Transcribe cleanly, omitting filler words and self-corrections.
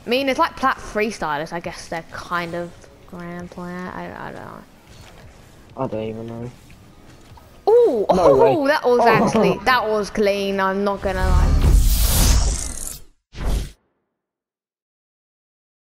I mean, it's like Plat freestylers. I guess they're kind of grand player. I don't know. I don't even know. Ooh, No way. that was actually, that was clean. I'm not gonna lie.